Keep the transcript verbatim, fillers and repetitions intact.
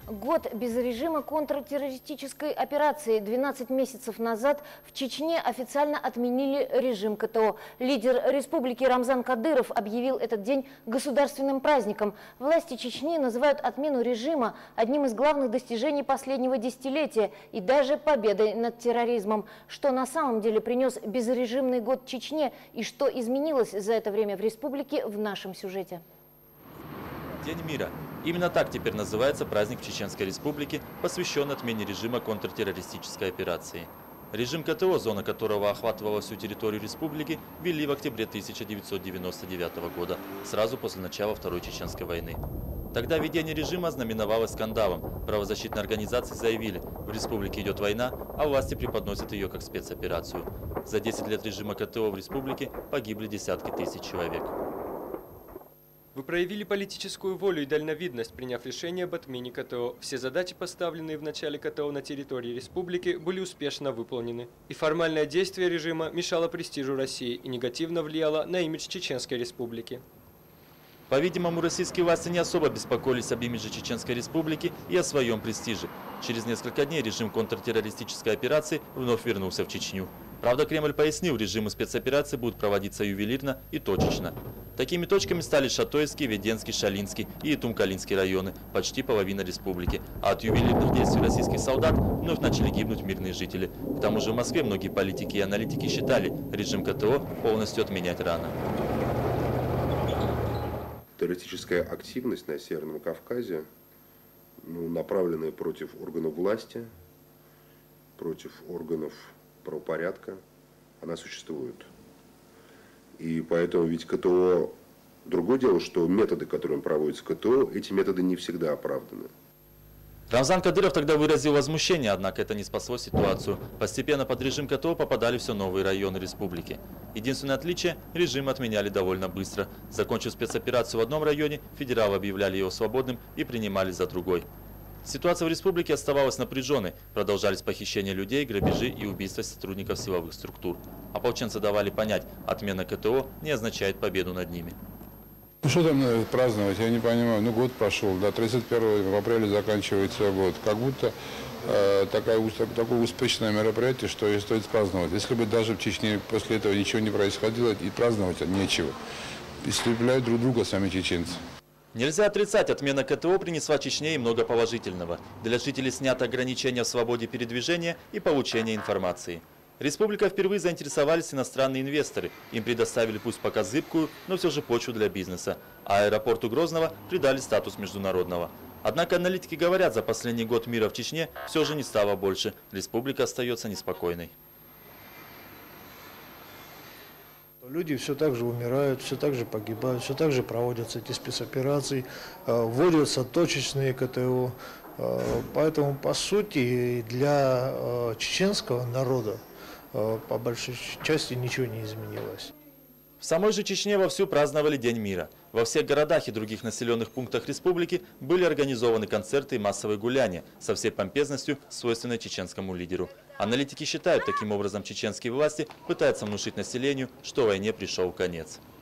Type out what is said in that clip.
Год без режима контртеррористической операции. двенадцать месяцев назад в Чечне официально отменили режим ка тэ о. Лидер республики Рамзан Кадыров объявил этот день государственным праздником. Власти Чечни называют отмену режима одним из главных достижений последнего десятилетия и даже победой над терроризмом. Что на самом деле принес безрежимный год Чечне и что изменилось за это время в республике, в нашем сюжете. День мира. Именно так теперь называется праздник в Чеченской Республике, посвященный отмене режима контртеррористической операции. Режим ка тэ о, зона которого охватывала всю территорию республики, ввели в октябре тысяча девятьсот девяносто девятого года, сразу после начала Второй Чеченской войны. Тогда введение режима знаменовалось скандалом. Правозащитные организации заявили, в республике идет война, а власти преподносят ее как спецоперацию. За десять лет режима ка тэ о в республике погибли десятки тысяч человек. Вы проявили политическую волю и дальновидность, приняв решение об отмене ка тэ о. Все задачи, поставленные в начале ка тэ о на территории республики, были успешно выполнены. И формальное действие режима мешало престижу России и негативно влияло на имидж Чеченской Республики. По-видимому, российские власти не особо беспокоились об имидже Чеченской Республики и о своем престиже. Через несколько дней режим контртеррористической операции вновь вернулся в Чечню. Правда, Кремль пояснил, режимы спецоперации будут проводиться ювелирно и точечно. Такими точками стали Шатойский, Веденский, Шалинский и Итум-Калинский районы, почти половина республики. А от ювелирных действий российских солдат вновь начали гибнуть мирные жители. К тому же в Москве многие политики и аналитики считали, режим ка тэ о полностью отменять рано. Террористическая активность на Северном Кавказе, ну, направленная против органов власти, против органов правопорядка, она существует. И поэтому ведь ка тэ о, другое дело, что методы, которыми проводится ка тэ о, эти методы не всегда оправданы. Рамзан Кадыров тогда выразил возмущение, однако это не спасло ситуацию. Постепенно под режим ка тэ о попадали все новые районы республики. Единственное отличие – режим отменяли довольно быстро. Закончив спецоперацию в одном районе, федералы объявляли его свободным и принимали за другой. Ситуация в республике оставалась напряженной, продолжались похищения людей, грабежи и убийства сотрудников силовых структур. Ополченцы давали понять, отмена ка тэ о не означает победу над ними. Ну что там надо праздновать, я не понимаю. Ну год прошел, да, тридцать первого апреля заканчивается год. Как будто э, такая, такое успешное мероприятие, что и стоит праздновать. Если бы даже в Чечне после этого ничего не происходило, и праздновать нечего. Истребляют друг друга сами чеченцы. Нельзя отрицать, отмена ка тэ о принесла Чечне и много положительного. Для жителей снято ограничения в свободе передвижения и получения информации. Республика впервые заинтересовались иностранные инвесторы. Им предоставили пусть пока зыбкую, но все же почву для бизнеса. А аэропорту Грозного придали статус международного. Однако аналитики говорят, за последний год мира в Чечне все же не стало больше. Республика остается неспокойной. Люди все так же умирают, все так же погибают, все так же проводятся эти спецоперации, вводятся точечные ка тэ о. Поэтому, по сути, для чеченского народа по большей части ничего не изменилось. В самой же Чечне вовсю праздновали День мира. Во всех городах и других населенных пунктах республики были организованы концерты и массовые гуляния со всей помпезностью, свойственной чеченскому лидеру. Аналитики считают, таким образом чеченские власти пытаются внушить населению, что войне пришел конец.